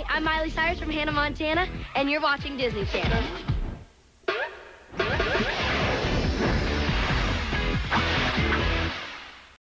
Hi, I'm Miley Cyrus from Hannah Montana, and you're watching Disney Channel.